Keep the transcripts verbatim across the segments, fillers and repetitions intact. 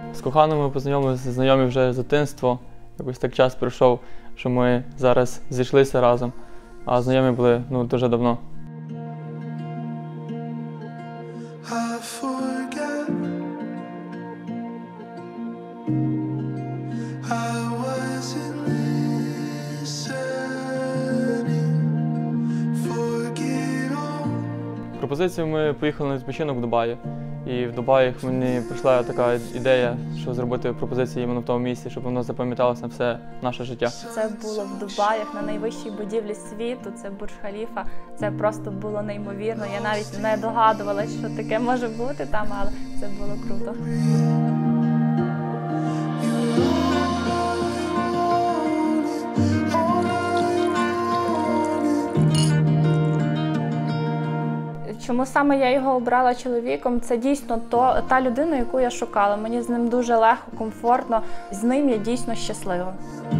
З коханою ми познайомилися, знайомі вже з дитинства. Якось так час пройшов, що ми зараз зійшлися разом, а знайомі були ну, дуже давно. Пропозицію ми поїхали на відпочинок в Дубаї. І в Дубаї мені прийшла така ідея, що зробити пропозицію іменно в тому місці, щоб воно запам'яталося на все наше життя. Це було в Дубаях, на найвищій будівлі світу, це Бурдж-Халіфа. Це просто було неймовірно. Я навіть не догадувалася, що таке може бути там, але це було круто. Чому саме я його обрала чоловіком? Це дійсно то, та людина, яку я шукала. Мені з ним дуже легко, комфортно, з ним я дійсно щаслива.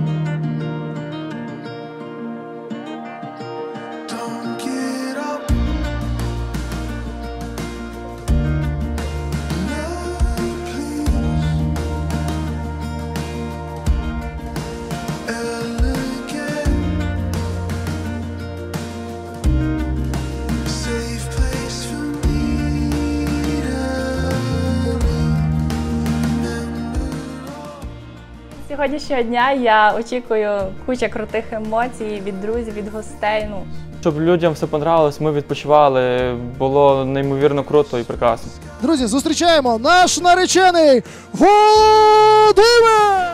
Сьогоднішнього дня я очікую куча крутих емоцій від друзів, від гостей. Ну. Щоб людям все понравилось, ми відпочивали, було неймовірно круто і прекрасно. Друзі, зустрічаємо наш наречений Володимир!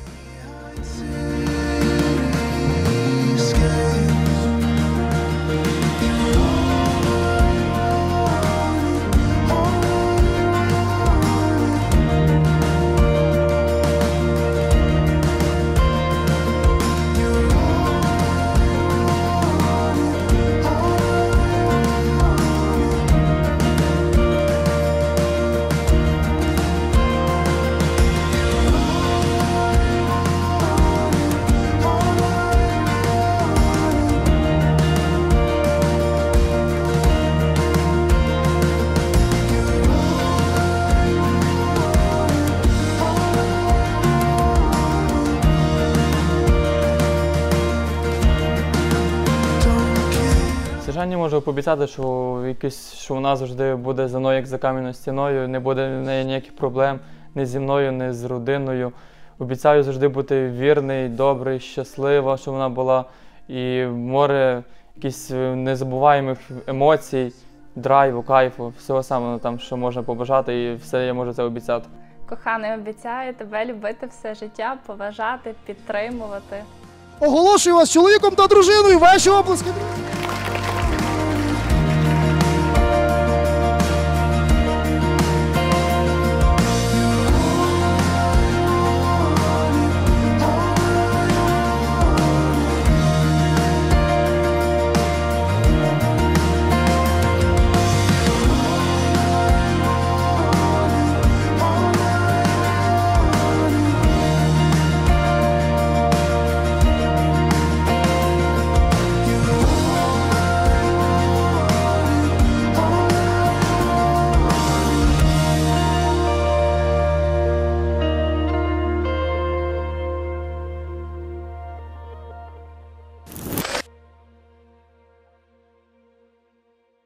Жанні можу пообіцяти, що, якісь, що вона завжди буде за мною як за кам'яною стіною, не буде в неї ніяких проблем ні зі мною, ні з родиною. Обіцяю завжди бути вірний, добрий, щаслива, щоб вона була. І море якихось незабуваємих емоцій, драйву, кайфу, всього самого там, що можна побажати, і все я можу це обіцяти. Коханий, обіцяю тебе любити все життя, поважати, підтримувати. Оголошую вас чоловіком та дружиною. Ваші оплески, друзі!